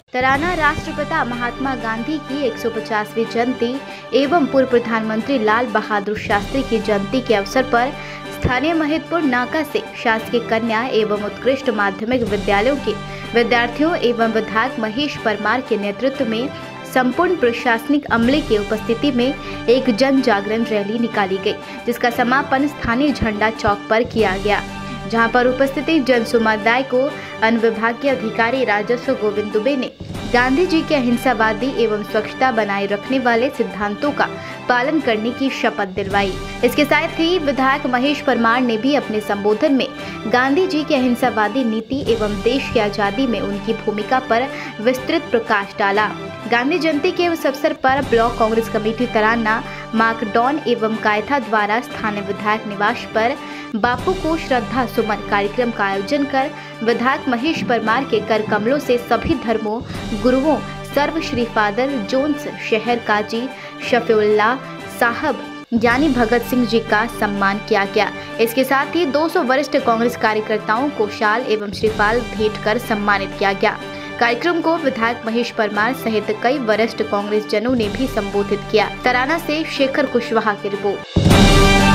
तराना राष्ट्रपिता महात्मा गांधी की 150वीं जयंती एवं पूर्व प्रधानमंत्री लाल बहादुर शास्त्री की जयंती के अवसर पर स्थानीय महिदपुर नाका से शासकीय कन्या एवं उत्कृष्ट माध्यमिक विद्यालयों के विद्यार्थियों एवं विधायक महेश परमार के नेतृत्व में संपूर्ण प्रशासनिक अमले की उपस्थिति में एक जन जागरण रैली निकाली गई, जिसका समापन स्थानीय झंडा चौक पर किया गया, जहां पर उपस्थित जन समुदाय को अनुविभागीय अधिकारी राजस्व गोविंद दुबे ने गांधी जी के अहिंसावादी एवं स्वच्छता बनाए रखने वाले सिद्धांतों का पालन करने की शपथ दिलवाई। इसके साथ ही विधायक महेश परमार ने भी अपने संबोधन में गांधी जी की अहिंसावादी नीति एवं देश की आजादी में उनकी भूमिका पर विस्तृत प्रकाश डाला। गांधी जयंती के उस अवसर पर ब्लॉक कांग्रेस कमेटी तराना, माकडॉन एवं कायथा द्वारा स्थानीय विधायक निवास पर बापू को श्रद्धा सुमन कार्यक्रम का आयोजन कर विधायक महेश परमार के कर कमलों से सभी धर्मों गुरुओं सर्व श्री फादर जोन्स शहर काजी शफीउल्लाह साहब यानी भगत सिंह जी का सम्मान किया गया। इसके साथ ही 200 वरिष्ठ कांग्रेस कार्यकर्ताओं को शाल एवं श्रीफाल भेंट कर सम्मानित किया गया। कार्यक्रम को विधायक महेश परमार सहित कई वरिष्ठ कांग्रेस जनों ने भी संबोधित किया। तराना से शेखर कुशवाहा की रिपोर्ट।